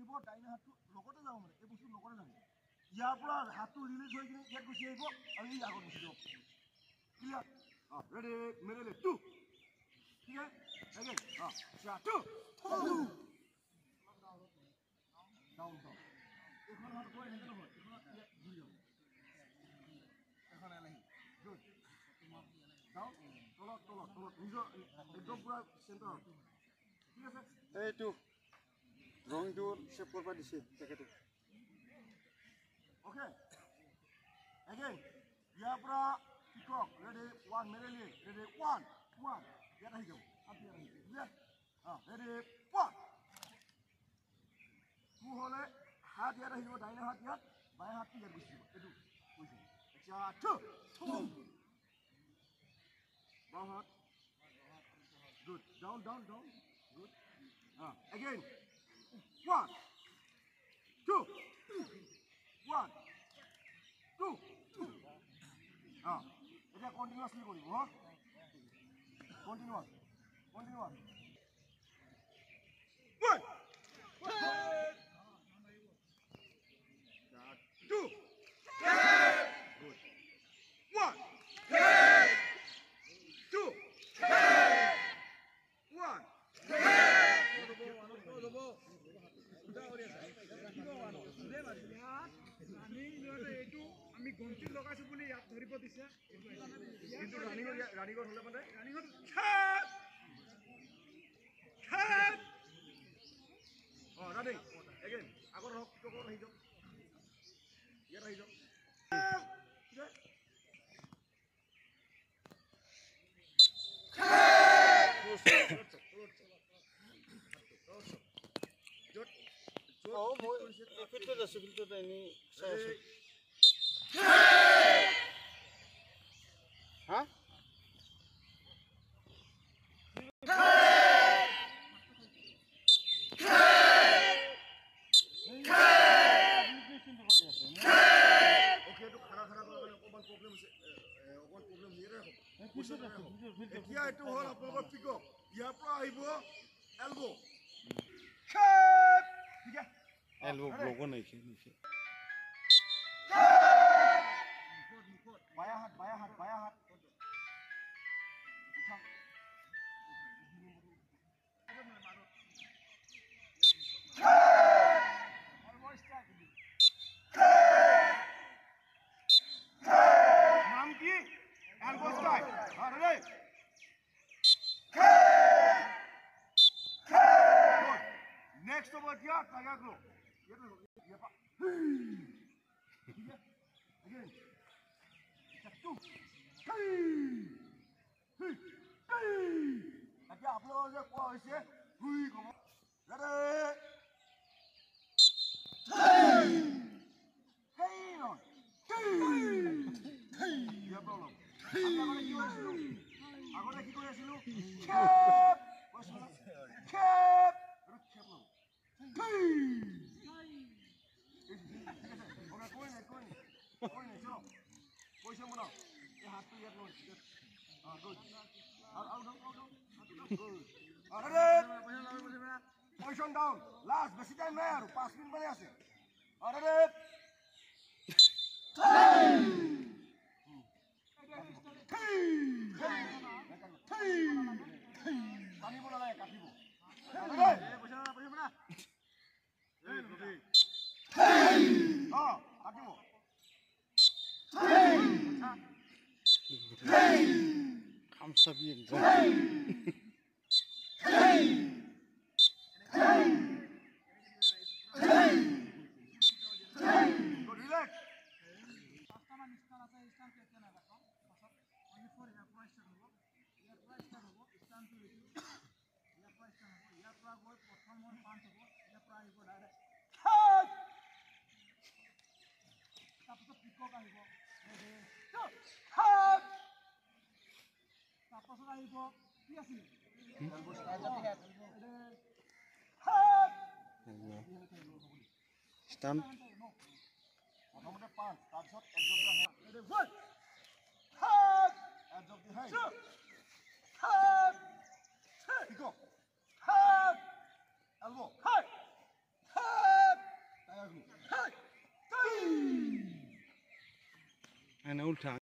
আহিব ডাইনে হাতটো লগতে যাব মানে এই বস্তু লগতে যাব ইয়াৰ পৰা হাতটো ৰিলিজ হৈ কিনে ইয়াত গুচি আহিব আৰু ই আগত গুচি যাব ক্লিয়াৰ ৰেডি মেৰে ले 2 ठीक है अगेन स्टार्ट 2 डाउन डाउन এখন হাত গৈ হেঁচে নহয় এখন ঘূৰি যাব এখন এলাই গুড ডাউন তলত তলত তলত নিজৰ একদম পুৰা চেণ্টাৰ ঠিক আছে এইটো ড্ৰয়িংটো শেপ কৰবা দিছে তেখেতে ओके अगेन यहाँ पर पिकॉक रेडी 1 मेरे लिए रेडी 1 ये रही जाओ अब ये रही ये हां रेडी 1 तू होले हाथ ये रही जाओ दाहिने हाथ यार बाएं हाथ की यार गुस्सी एटू गुस्सी अच्छा 2 बाएं हाथ good down down down good हां अगेन 1 2 1 2 हां এটা কন্টিনিউয়াসলি কৰিব হ কন্টিনিউয়াস 1 2 good 1 2 1 আমি গন্তি লগাইছো বুলি ইয়াত ধৰিব দিছে কিন্তু ৰানিঙৰ হলে মানে ৰানিঙৰ ৰানিং এগেইন আগৰ হক টকৰ আহি যাওক ইয়াত আহি যাওক filter ini saya hah okay तो खरा खरा ओपन प्रॉब्लम से ओपन प्रॉब्लम हियर है এতিয়া এটো হল আপোনালোকৰ পিকক ইয়াৰ পৰা আহিব এলবো ঠিক আছে एल्बो ब्लॉक नहीं है नीचे बाया हाथ उठा नाम की एल्बो स्ट्राइक अरे नेक्स्ट ओवर क्या टाइगर ग्रो ये पा ठीक है अगेन टू अच्छा आप लोगों से क्या होइसे हुई को रेडी हे नो ये प्रॉब्लम আগতে কি কৰি আছিলো খেপ খেপ कोई नहीं चलो पोजीशन बनाओ ये हाथ पे यार हां गुड आउट अरे पोजीशन डाउन लास्ट बेसी टाइम नहीं यार 5 मिनट बने আছে अरे पानी बोला है काटिबो अरे पोजीशन बना ए नदी हां काटिबो हम सभी एकदम रिलैक्स पांचटा स्टार আছে স্টার কেটে না দেখো only for your price হবো your price হবো স্টার টু your price হবো your price গৈ প্রথম হল 5 হবো your price গৈ ডাইরেক্ট তারপর পিকক আহিব তারপর আহিব কি আছিল স্টাম্প প্রথমতে 5 তারপর একদম রেডি 1 হাত একদম দি হাই হাত পিকক হাত এলবো হাই হাত এনে উল্টা